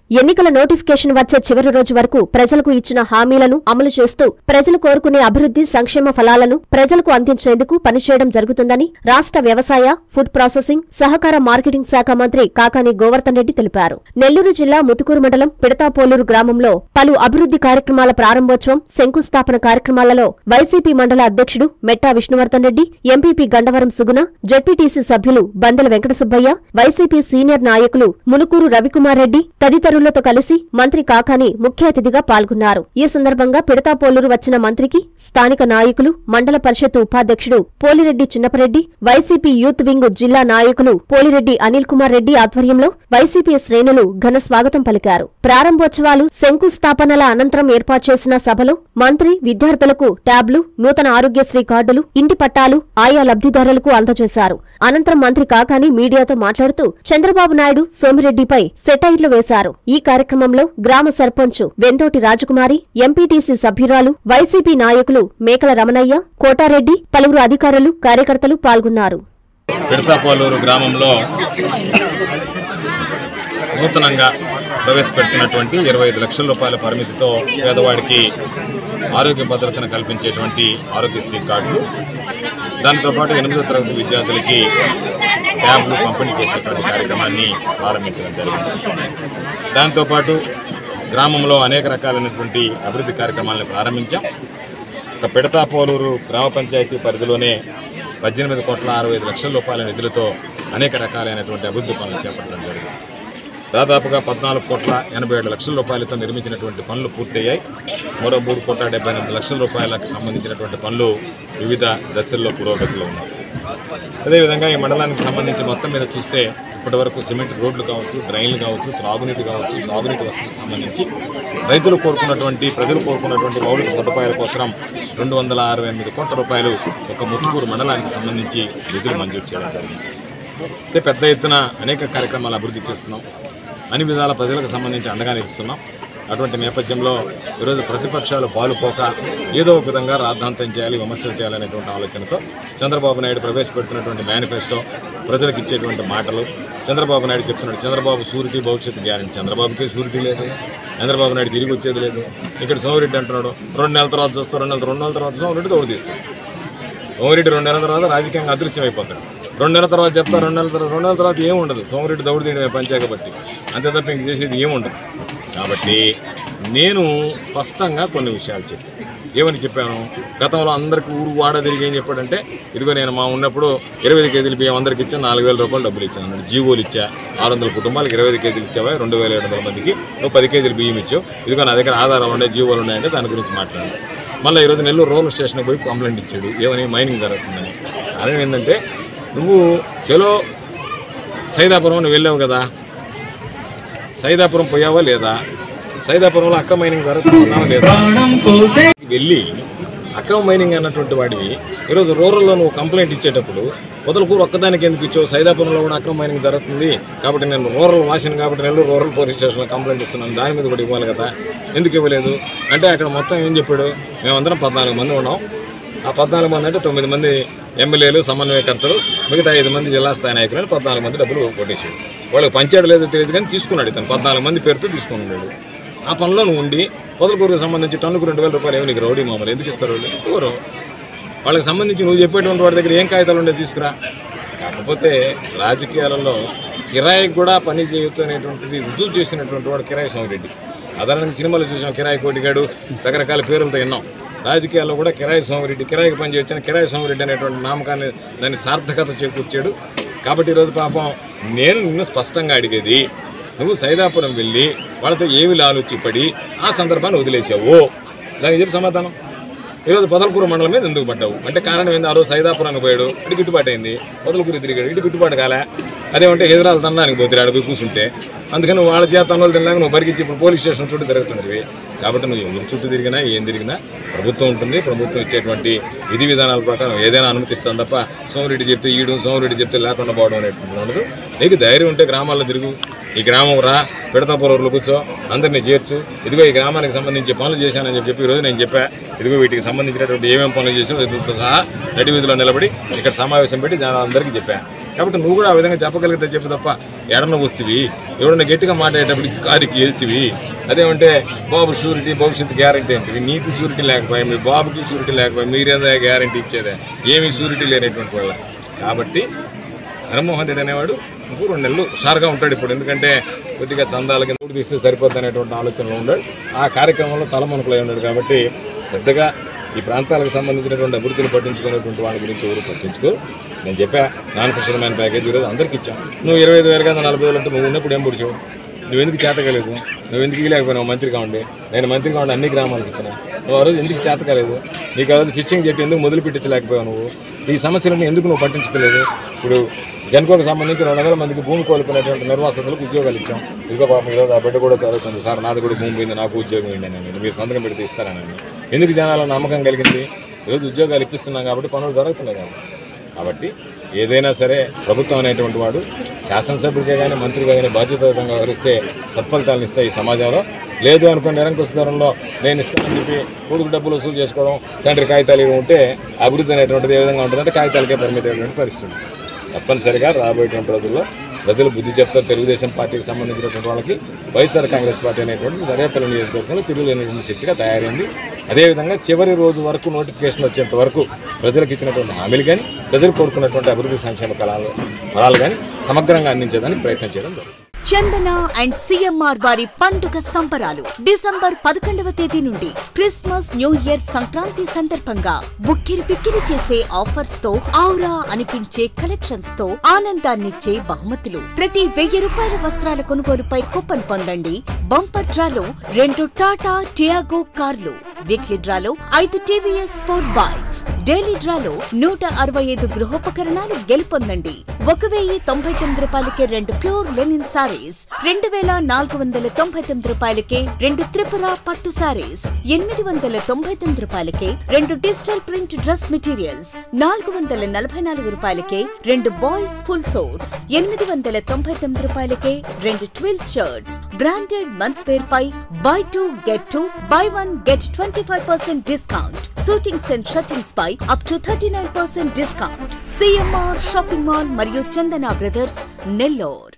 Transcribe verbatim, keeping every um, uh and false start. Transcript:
ఎన్నికల నోటిఫికేషన్ వచ్చే చివరి రోజు వరకు ప్రజలకు ఇచ్చిన హామీలను అమలు చేస్తూ ప్రజలు కోరుకునే అభివృద్ధి సంక్షేమ ఫలాలను ప్రజలకు అందించేందుకు పనిచేయడం జరుగుతుందని రాష్ట్ర వ్యవసాయ, ఫుడ్ ప్రాసెసింగ్, సహకార మార్కెటింగ్ శాఖ మంత్రి కాకాని గోవర్ధన్ రెడ్డి తెలిపారు. నెల్లూరు జిల్లా ముతుకూరు మండలం పిడతాపోలూరు గ్రామంలో పలు అభివృద్ధి కార్యక్రమాల ప్రారంభోత్సవం, శంకుస్థాపన కార్యక్రమాలలో వైసీపీ మండల అధ్యక్షుడు మెట్టా విష్ణువర్ధన్ రెడ్డి, ఎంపీపీ గండవరం సుగుణ, జెడ్పీటీసీ సభ్యులు బందెల వెంకట సుబ్బయ్య, వైసీపీ సీనియర్ నాయకులు మునుకూరు రవికుమార్ రెడ్డి తదితరులు తో కలిసి మంత్రి కాకాని ముఖ్య అతిథిగా పాల్గొన్నారు. ఈ సందర్భంగా పిడతాపోలూరు వచ్చిన మంత్రికి స్థానిక నాయకులు, మండల పరిషత్ ఉపాధ్యక్షుడు పోలిరెడ్డి చిన్నపరెడ్డి, వైసీపీ యూత్ వింగ్ జిల్లా నాయకులు పోలిరెడ్డి అనిల్ కుమార్ రెడ్డి ఆధ్వర్యంలో వైసీపీ శ్రేణులు ఘన స్వాగతం పలికారు. ప్రారంభోత్సవాలు, శంకుస్థాపనల అనంతరం ఏర్పాటు చేసిన సభలో మంత్రి విద్యార్థులకు ట్యాబ్లు, నూతన ఆరోగ్యశ్రీ కార్డులు, ఇంటి పట్టాలు ఆయా లబ్ధిదారులకు అందజేశారు. అనంతరం మంత్రి కాకాని మీడియాతో మాట్లాడుతూ చంద్రబాబు నాయుడు, సోమిరెడ్డిపై సెటైర్లు వేశారు. ఈ కార్యక్రమంలో గ్రామ సర్పంచ్ వెందోటి రాజకుమారి, ఎంపీటీసీ సభ్యురాలు, వైసీపీ నాయకులు మేకల రమణయ్య, కోటారెడ్డి, పలువురు అధికారులు, కార్యకర్తలు పాల్గొన్నారు. పిడతాపోలూరు గ్రామంలో నూతనంగా ప్రవేశపెడుతున్నటువంటి ఇరవై ఐదు లక్షల రూపాయల పరిమితితో పేదవాడికి ఆరోగ్య భద్రతను కల్పించేటువంటి ఆరోగ్యశ్రీ కార్డులు, దాంతో పాటు ఎనిమిదో తరగతి విద్యార్థులకి ట్యాబ్లు పంపిణీ చేసేటువంటి కార్యక్రమాన్ని ప్రారంభించడం జరిగింది. దాంతోపాటు గ్రామంలో అనేక రకాలైనటువంటి అభివృద్ధి కార్యక్రమాలను ప్రారంభించాం. ఒక పిడతాపోలూరు గ్రామ పంచాయతీ పరిధిలోనే పద్దెనిమిది కోట్ల అరవై ఐదు లక్షల రూపాయల నిధులతో అనేక రకాలైనటువంటి అభివృద్ధి పనులు చేపట్టడం జరిగింది. దాదాపుగా పద్నాలుగు కోట్ల ఎనభై ఏడు లక్షల రూపాయలతో నిర్మించినటువంటి పనులు పూర్తయ్యాయి. మరో మూడు కోట్ల డెబ్బై ఎనిమిది లక్షల రూపాయలకు సంబంధించినటువంటి పనులు వివిధ దశల్లో పురోగతిలో ఉన్నాయి. అదేవిధంగా ఈ మండలానికి సంబంధించి మొత్తం మీద చూస్తే ఇప్పటి వరకు సిమెంట్ రోడ్లు కావచ్చు, డ్రైన్లు కావచ్చు, త్రాగునీటి కావచ్చు, సాగునీటి వసతులకు సంబంధించి రైతులు కోరుకున్నటువంటి, ప్రజలు కోరుకున్నటువంటి మౌలిక సదుపాయాల కోసం రెండు వందల అరవై ఎనిమిది కోట్ల రూపాయలు ఒక ముతుకూరు మండలానికి సంబంధించి నిధులు మంజూరు చేయడం జరిగింది. అంటే పెద్ద ఎత్తున అనేక కార్యక్రమాలు అభివృద్ధి చేస్తున్నాం. అన్ని విధాల ప్రజలకు సంబంధించి అండగా నిలుస్తున్నాం. అటువంటి నేపథ్యంలో ఈరోజు ప్రతిపక్షాలు పాలుపోక ఏదో ఒక విధంగా రాద్ధాంతం చేయాలి, విమర్శలు చేయాలనేటువంటి ఆలోచనతో చంద్రబాబు నాయుడు ప్రవేశపెడుతున్నటువంటి మేనిఫెస్టో, ప్రజలకు ఇచ్చేటువంటి మాటలు, చంద్రబాబు నాయుడు చెప్తున్నాడు చంద్రబాబు సూరిటీ భవిష్యత్తు గ్యారెంటీ. చంద్రబాబుకే సూరిటీ లేదు, చంద్రబాబు నాయుడు తిరిగి వచ్చేది లేదు. ఇక్కడ సోమిరెడ్డి అంటున్నాడు రెండు నెలల తర్వాత చూస్తాం, రెండు నెలల రెండు నెలల తర్వాత సోమిరెడ్డి దౌడు తీస్తాడు. సోమిరెడ్డి రెండు నెలల తర్వాత రాజకీయంగా అదృశ్యం అయిపోతాడు. రెండు నెలల తర్వాత చెప్తా, రెండు నెలల తర్వాత రెండు నెలల తర్వాత ఏముండదు. సోమిరెడ్డి దౌడు తీయడమే పంచాయక బట్టి, అంతే తప్ప ఇంక చేసేది ఏముండదు. కాబట్టి నేను స్పష్టంగా కొన్ని విషయాలు చెప్పాను. ఏమని చెప్పాను? గతంలో అందరికీ ఊరు వాడ తిరిగి ఏం చెప్పాడంటే, ఇదిగో నేను మా ఉన్నప్పుడు ఇరవై ఐదు కేజీలు బియ్యం అందరికి ఇచ్చా, నాలుగు వేల రూపాయలు డబ్బులు ఇచ్చాను అన్నాడు. జీవోలు ఇచ్చా, ఆరు వందల కుటుంబాలకు ఇరవై ఐదు కేజీలు ఇచ్చావా, రెండు వేల ఏడు వందల మందికి నువ్వు పది కేజీలు బియ్యం ఇచ్చావు, ఇదిగో నా దగ్గర ఆధారాలు ఉన్నాయి, జీవోలు ఉన్నాయంటే దాని గురించి మాట్లాడాను. మళ్ళీ ఈరోజు నెల్లూరు రోడ్డు స్టేషన్కి పోయి కంప్లైంట్ ఇచ్చాడు, ఏమని మైనింగ్ జరుగుతుందని. కారణం ఏంటంటే, నువ్వు చలో సైదాపురం నువ్వు వెళ్ళావు కదా, సైదాపురం పోయావా లేదా, సైదాపురంలో అక్రమ మైనింగ్ జరుగుతున్నావా లేదా, వెళ్ళి అక్రమ మైనింగ్ అన్నటువంటి వాడివి ఈరోజు రూరల్లో నువ్వు కంప్లైంట్ ఇచ్చేటప్పుడు పొదలకూరు ఒక్కదానికి ఎందుకు ఇచ్చావు, సైదాపురంలో కూడా అక్రమ మైనింగ్ జరుగుతుంది కాబట్టి నేను రూరల్ వాసిని కాబట్టి నెల్లూరు రూరల్ పోలీస్ స్టేషన్లో కంప్లైంట్ ఇస్తున్నాను, దాని మీద కూడా ఇవ్వాలి కదా, ఎందుకు ఇవ్వలేదు అంటే అక్కడ మొత్తం ఏం చెప్పాడు, మేమందరం పద్నాలుగు మంది ఉన్నాం, ఆ పద్నాలుగు మంది అంటే తొమ్మిది మంది ఎమ్మెల్యేలు, సమన్వయకర్తలు, మిగతా ఐదు మంది జిల్లా స్థాయి నాయకులు, పద్నాలుగు మంది డబ్బులు కొట్టేసాడు. వాళ్ళకి పంచాడు లేదో తెలియదు కానీ తీసుకున్నాడు, ఇతను పద్నాలుగు మంది పేరుతో తీసుకుని ఉన్నాడు. ఆ పనిలో నువ్వు ఉండి పొదలకూరుకు సంబంధించి టన్నుకు రెండు వేల రూపాయలు ఏమి నీకు రౌడీ మామూలు ఎందుకు ఇస్తారు వాళ్ళు? ఎవరు వాళ్ళకి సంబంధించి నువ్వు చెప్పేటువంటి వాడి దగ్గర ఏం కాగితాలు ఉండే తీసుకురా. కాకపోతే రాజకీయాలలో కిరాయికి కూడా పని చేయొచ్చు అనేటువంటిది రుజువు చేసినటువంటి వాడు కిరాయి సోమిరెడ్డి. సాధారణంగా సినిమాలో చూసాం, కిరాయి కోటిగాడు, రకరకాల పేర్లతో విన్నాం. రాజకీయాల్లో కూడా కిరాయి సోమిరెడ్డి, కిరాయికి పని చేయొచ్చని కిరాయి సోమిరెడ్డి అనేటువంటి నామకాన్ని దాన్ని సార్థకత చేకూర్చాడు. కాబట్టి ఈరోజు పాపం నేను నిన్ను స్పష్టంగా అడిగేది, నువ్వు సైదాపురం వెళ్ళి వాళ్ళతో ఏమి లాలుచిపడి ఆ సందర్భాన్ని వదిలేసావు, దానికి చెప్పి సమాధానం. ఈరోజు పొదలకూరు మండలం మీద ఎందుకు పడ్డావు అంటే కారణం ఏంది, ఆ రోజు సైదాపురానికి పోయాడు, ఇటు గిట్టుబాటు అయింది, పొదలకూరు తిరిగాడు, ఇటు గిట్టుబాటు కాలే, అదేమంటే హైదరాబాద్ తనడానికి పోతే ఆడ పోయి కూర్చుంటే అందుకని వాళ్ళ చేత తనలు తినడానికి నువ్వు పరిగించి ఇప్పుడు పోలీస్ స్టేషన్ చుట్టూ తిరుగుతుంటివి. కాబట్టి నువ్వు ఎవరి చుట్టూ తిరిగినా ఏం తిరిగినా ప్రభుత్వం ఉంటుంది, ప్రభుత్వం ఇచ్చేటువంటి విధి విధానాల ప్రకారం ఏదైనా అనుమతిస్తాను తప్ప సోమిరెడ్డి చెప్తే ఈడు, సోమిరెడ్డి చెప్తే లేకుండా పోవడం అనేటువంటి ఉండదు. నీకు ధైర్యం ఉంటే గ్రామాల్లో తిరుగు, ఈ గ్రామం రా, పిడతాపురంలో కూర్చో, అందరినీ చేర్చు, ఇదిగో ఈ గ్రామానికి సంబంధించి పనులు చేశానని చెప్పి ఈరోజు నేను చెప్పా. ఇదిగో వీటికి సంబంధించినటువంటి ఏమేమి పనులు చేసావు ఎదురుతో సహా నడి వీధిలో నిలబడి ఇక్కడ సమావేశం పెట్టి జనాలు అందరికీ చెప్పా. కాబట్టి నువ్వు కూడా ఆ విధంగా చెప్పగలిగితే చెప్పు తప్ప ఎడన వస్తువి ఎవడన్నా గట్టిగా మాట్లాడేటప్పటికి కారికి వెళ్తివి. అదేమంటే బాబు షూరిటీ భవిష్యత్తు గ్యారంటీ ఏంటివి? నీకు షూరిటీ లేకపోయా, మీ బాబుకి షూరిటీ లేకపోయా, మీరేదా గ్యారంటీ ఇచ్చేదే? ఏమీ షూరిటీ లేనటువంటి వాళ్ళ. కాబట్టి జగన్మోహన్ రెడ్డి అనేవాడు ఇంకో రెండు నెలలు షార్గా ఉంటాడు ఇప్పుడు. ఎందుకంటే కొద్దిగా చందాలకి నోటు తీస్తే సరిపోద్ది అనేటువంటి ఆలోచనలో ఉన్నాడు. ఆ కార్యక్రమంలో తలమనుకులై ఉన్నాడు. కాబట్టి పెద్దగా ఈ ప్రాంతాలకు సంబంధించినటువంటి అభివృద్ధిని పట్టించుకునేటువంటి వాళ్ళ గురించి ఎవరు పట్టించుకో. నేను చెప్పా నాన్ ఫిషర్మ్యాన్ ప్యాకేజ్ ఈరోజు అందరికి ఇచ్చాం. నువ్వు ఇరవై ఐదు వేలు కదా నలభై వేలు అంటే నువ్వు ఉన్నప్పుడు ఏం పొడిచావు? నువ్వెందుకు చేతకలేదు? నువ్వెందుకు ఇవ్వలేకపోయినావు? మంత్రిగా ఉండి నేను మంత్రిగా ఉండి అన్ని గ్రామాలకు ఇచ్చిన. నువ్వు ఆ రోజు ఎందుకు చేతకలేదు? నీకు ఆ రోజు ఫిషింగ్ చెట్టు ఎందుకు మొదలు పెట్టించలేకపోయావు? నువ్వు ఈ సమస్యలను ఎందుకు నువ్వు పట్టించుకోలేదు? ఇప్పుడు జన్కోకు సంబంధించి రెండు వందల మందికి భూమి కోల్పోయినటువంటి నిర్వాసితులకు ఉద్యోగాలు ఇచ్చాం. ఇదిగో పాపం ఈరోజు ఆ బిడ్డ కూడా చదువుతుంది, సార్ నాది కూడా భూమి పోయింది, నాకు ఉద్యోగం ఏంటి అని మీరు సంతకం పెడితే ఇస్తారని. ఎందుకు జనాల నమ్మకం కలిగింది? ఈరోజు ఉద్యోగాలు ఇప్పిస్తున్నాం కాబట్టి పనులు జరుగుతున్నాయి కాబట్టి. కాబట్టి ఏదైనా సరే ప్రభుత్వం అనేటువంటి వాడు శాసనసభ్యుడిగా కానీ మంత్రిగా కానీ బాధ్యతాయుతంగా వ్యవహరిస్తే సత్ఫలితాలను ఇస్తాయి ఈ సమాజంలో. లేదు అనుకుని నిరంకుశతరంలో నేను ఇస్తానని చెప్పి కొడుకు డబ్బులు వసూలు చేసుకోవడం, తండ్రి కాగితాలు ఉంటే అభివృద్ధి అనేటువంటిది ఏ విధంగా ఉంటుందంటే కాగితాలకే పరిమితమైనటువంటి పరిస్థితి. తప్పనిసరిగా రాబోయేటువంటి రోజుల్లో ప్రజలు బుద్ధి చెప్తారు. తెలుగుదేశం పార్టీకి సంబంధించినటువంటి వాళ్ళకి వైఎస్ఆర్ కాంగ్రెస్ పార్టీ అనేటువంటి సర్వేపల్లి నియోజకవర్గంలో తిరుగులేనటువంటి శక్తిగా తయారైంది. అదేవిధంగా చివరి రోజు వరకు నోటిఫికేషన్ వచ్చేంత వరకు ప్రజలకు ఇచ్చినటువంటి హామీలు కానీ ప్రజలు కోరుకున్నటువంటి అభివృద్ధి సంక్షేమ కళాలు ఫలాలు కానీ సమగ్రంగా అందించేదానికి ప్రయత్నం చేయడం జరుగుతుంది. చందన అండ్ సిఎంఆర్ వారి పండుగ సంబరాలు డిసెంబర్ పదకొండవ తేదీ నుండి క్రిస్మస్ న్యూ ఇయర్ సంక్రాంతి సందర్భంగా బుక్కిరి పిక్కిరి చేసే ఆఫర్స్ తో ఔరా అనిపించే కలెక్షన్స్ తో ఆనందాన్నిచ్చే బహుమతులు. ప్రతి వెయ్యి రూపాయల వస్త్రాల కొనుగోలుపై కూపన్ పొందండి. బంపర్ డ్రాలో రెండు టాటా టియాగో కార్లు, వీక్లీ డ్రాలో ఐదు టీవీఎస్ స్పోర్ట్ బైక్స్, డైలీ డ్రాలో నూట అరవై ఐదు గృహోపకరణాలు గెలుపొందండి. ఒక వెయ్యి తొంభై తొమ్మిది రూపాయలకే రెండు ప్యూర్ లెనిన్ సారీస్, రెండు వేల నాలుగు వందల తొంభై తొమ్మిది రూపాయలకే రెండు త్రిపుర పట్టు సారీస్, ఎనిమిది వందల తొంభై తొమ్మిది రూపాయలకే రెండు డిజిటల్ ప్రింట్ డ్రెస్ మెటీరియల్స్, నాలుగు వందల నలభై నాలుగు రూపాయలకే రెండు బాయ్స్ ఫుల్ సోట్స్, ఎనిమిది వందల తొంభై తొమ్మిది రూపాయలకే రెండు twills shirts. Branded men's wear పై buy two get two, buy one get twenty five percent discount. Suitings and shirtings పై up to thirty nine percent discount. CMR shopping mall మరియు చందన బ్రదర్స్, నెల్లూరు.